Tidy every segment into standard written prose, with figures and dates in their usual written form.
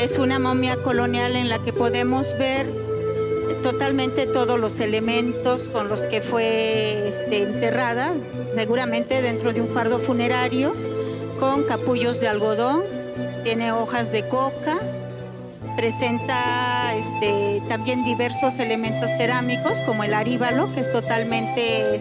es una momia colonial en la que podemos ver totalmente todos los elementos con los que fue enterrada, seguramente dentro de un fardo funerario, con capullos de algodón, tiene hojas de coca, presenta también diversos elementos cerámicos como el aríbalo, que es totalmente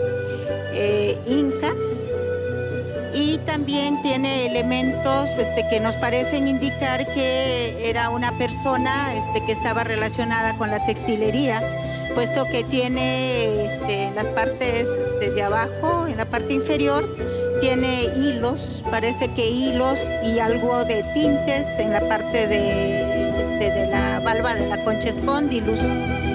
inca, y también tiene elementos que nos parecen indicar que era una persona que estaba relacionada con la textilería, puesto que tiene en las partes de abajo, en la parte inferior, tiene hilos, parece que hilos y algo de tintes en la parte de la valva de la concha spondylus.